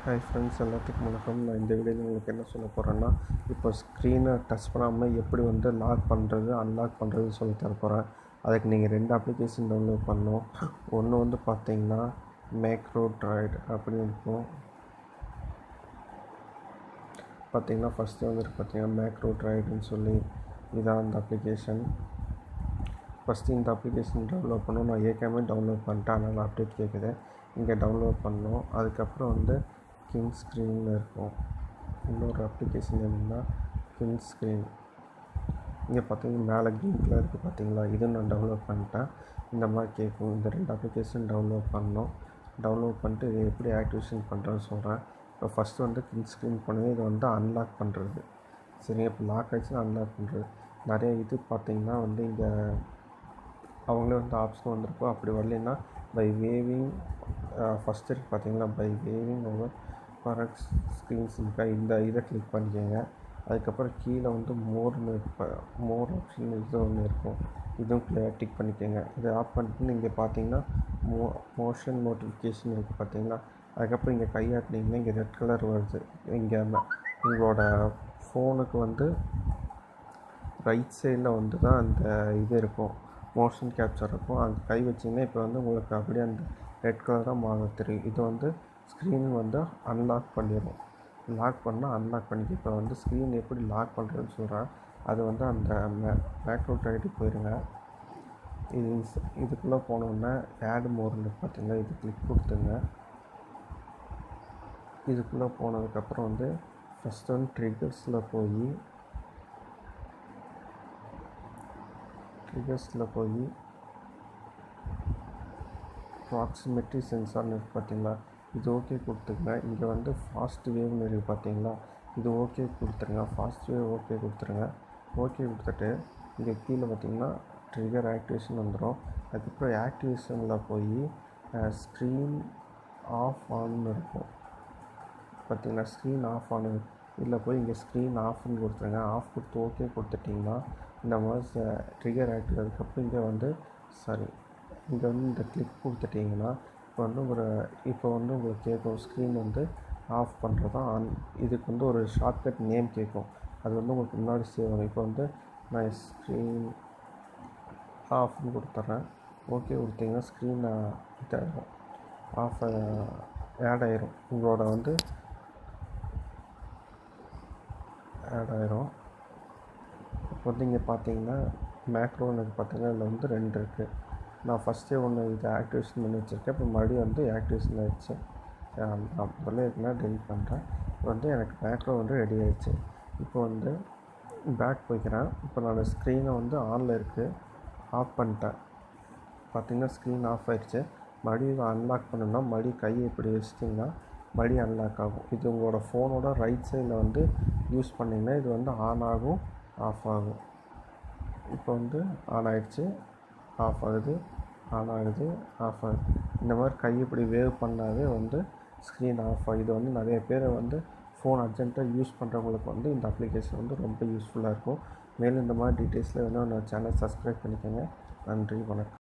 Hi friends, எல்லாத்துக்கும் வணக்கம். நான் இந்த வீடியோவில் உங்களுக்கு என்ன சொல்ல போகிறேன்னா, இப்போ ஸ்க்ரீனை டச் பண்ணாமல் எப்படி லாக் பண்ணுறது அன்லாக் பண்ணுறது சொல்லி தர போகிறேன். அதுக்கு நீங்கள் 2 அப்ளிகேஷன் டவுன்லோட் பண்ணணும். ஒன்று பார்த்தீங்கன்னா மேக்ரோ ட்ராய்டு அப்படின்னு இருக்கும். பார்த்தீங்கன்னா ஃபஸ்ட்டு பார்த்தீங்கன்னா மேக்ரோ ட்ராய்டுன்னு சொல்லி இதான் அந்த அப்ளிகேஷன். ஃபஸ்ட்டு இந்த அப்ளிகேஷன் டவுன்லோட் பண்ணணும். நான் ஏற்கனவே டவுன்லோட் பண்ணிட்டேன், அதனால் அப்டேட் கேட்குது. இங்கே டவுன்லோட் பண்ணணும். அதுக்கப்புறம் கிங் ஸ்க்ரீனில் இருக்கும். இன்னொரு அப்ளிகேஷன் என்னென்னா கிங் ஸ்க்ரீன். இங்கே பார்த்தீங்கன்னா மேலே க்ரீன் கலர் இருக்குது பார்த்தீங்களா, இதுவும் நான் டவுன்லோட் பண்ணிட்டேன். இந்த மாதிரி கேட்கும். இந்த 2 அப்ளிகேஷன் டவுன்லோட் பண்ணணும். டவுன்லோட் பண்ணிட்டு இதை எப்படி ஆக்டிவேஷன் பண்ணுறேன்னு சொல்கிறேன். இப்போ ஃபஸ்ட்டு கிங் ஸ்க்ரீன் பண்ணி இதை அன்லாக் பண்ணுறது. சரி, இப்போ லாக் ஆகிடுச்சுன்னா அன்லாக் பண்ணுறது. நிறைய இது பார்த்தீங்கன்னா இங்கே அவங்களே ஆப்ஷன் வந்திருக்கும். அப்படி வரலைன்னா பை வேவிங் ஃபஸ்ட்டு இருக்குது பார்த்தீங்களா, பை வேவிங் ஓவர் ஃபரக்ஸ் ஸ்க்ரீன்ஸ் இருக்கா, இந்த இதை கிளிக் பண்ணிக்கோங்க. அதுக்கப்புறம் கீழே மோர்னு மோர் ஆப்ஷன் இது ஒன்று இருக்கும். இதுவும் டிக் பண்ணிக்கோங்க. இதை ஆஃப் பண்ணிட்டு இங்கே பார்த்தீங்கன்னா மோஷன் நோட்டிஃபிகேஷன் இருக்குது பார்த்தீங்களா. அதுக்கப்புறம் இங்கே கையாட்டினீங்கன்னா இங்கே ரெட் கலர் வருது. இங்கே உங்களோட ஃபோனுக்கு ரைட் சைடில் தான் அந்த இது இருக்கும், மோஷன் கேப்சர் இருக்கும். அந்த கை வச்சிங்கன்னா இப்போ உங்களுக்கு அப்படியே அந்த ரெட் கலர் தான் மாற தெரியும். இது ஸ்க்ரீன் அன்லாக் பண்ணிடும். லாக் பண்ணால் அன்லாக் பண்ணிக்க. இப்போ ஸ்க்ரீன் எப்படி லாக் பண்ணுறதுன்னு சொல்கிறேன். அது அந்த மேக்ரோ ட்ராய்டு போயிடுங்க. இதுக்குள்ளே போனோன்னே ஆட் மோர்னு பார்த்தீங்கன்னா இது கிளிக் கொடுத்துங்க. இதுக்குள்ளே போனதுக்கப்புறம் ஃபஸ்ட்டு ட்ரிகர்ஸில் போய் ப்ராக்சிமிட்டி சென்சார்னு இருக்குது பார்த்தீங்களா, இது ஓகே கொடுத்துருங்க. இங்கே ஃபாஸ்ட் வேவ்னு இருக்குது பார்த்தீங்களா, இது ஓகே கொடுத்துருங்க. ஃபாஸ்ட் வேவ் ஓகே கொடுத்துருங்க. ஓகே கொடுத்துட்டு இங்கே கீழே பார்த்தீங்கன்னா ட்ரிகர் ஆக்டிவேஷன் வந்துடும். அதுக்கப்புறம் ஆக்டிவேஷனில் போய் ஸ்க்ரீன் ஆஃப் ஆன்னு இருக்கும் பார்த்தீங்களா, ஸ்க்ரீன் ஆஃப் ஆனு இதில் போய் இங்கே ஸ்க்ரீன் ஆஃப்னு கொடுத்துருங்க. ஆஃப் கொடுத்து ஓகே கொடுத்துட்டிங்கன்னா இந்த மாதிரி ட்ரிகர் ஆக்டிவ். அதுக்கப்புறம் இங்கே இந்த கிளிக் கொடுத்துட்டிங்கன்னா இப்போ உங்களுக்கு கேட்கும் ஸ்க்ரீன் ஆஃப் பண்ணுறது ஆன். இதுக்கு ஒரு ஷார்ட்கட் நேம் கேட்கும். அது உங்களுக்கு முன்னாடி சேவ் ஆகும். இப்போ நான் ஸ்க்ரீன் ஆஃப்னு கொடுத்துட்றேன். ஓகே கொடுத்தீங்கன்னா ஸ்க்ரீன் இதாகிடும், ஆஃப் ஆட் ஆயிரும். உங்களோட ஆட் ஆயிரும். இப்போ இங்கே பார்த்தீங்கன்னா மேக்ரோன்னு பார்த்தீங்கன்னா இதில் 2 இருக்குது. நான் ஃபஸ்ட்டே இதை ஆக்டிவேஷன் பண்ணி வச்சுருக்கேன். இப்போ மறுபடியும் ஆக்டிவேஷன் ஆகிடுச்சு. நான் முதல்ல இருக்குன்னா டெலிட் பண்ணுறேன். இப்போ எனக்கு மேக்ரோ ரெடி ஆகிடுச்சு. இப்போ பேக் போய்க்கிறேன். இப்போ நான் ஸ்க்ரீனை ஆனில் இருக்குது, ஆஃப் பண்ணிட்டேன். பார்த்தீங்கன்னா ஸ்க்ரீன் ஆஃப் ஆகிடுச்சு. மறுபடியும் அன்லாக் பண்ணணும்னா மறுபடியும் கையை இப்படி வச்சிட்டிங்கன்னா மறுபடியும் அன்லாக் ஆகும். இது உங்களோட ஃபோனோட ரைட் சைடில் யூஸ் பண்ணிங்கன்னா இது ஆன் ஆகும், ஆஃப் ஆகும். இப்போ ஆன் ஆகிடுச்சு, ஆஃப் ஆகுது, ஆன் ஆகுது, ஆஃப் ஆகுது. இந்த மாதிரி கை இப்படி வேவ் பண்ணாவே ஸ்க்ரீன் ஆஃப் ஆகுது. இது நிறைய பேர் ஃபோன் அர்ஜென்ட்டாக யூஸ் பண்ணுறவங்களுக்கு இந்த அப்ளிகேஷன் ரொம்ப யூஸ்ஃபுல்லாக இருக்கும். மேலும் இந்த மாதிரி டீட்டெயில்ஸில் நான் சேனல் சப்ஸ்கிரைப் பண்ணிக்கோங்க. நன்றி, வணக்கம்.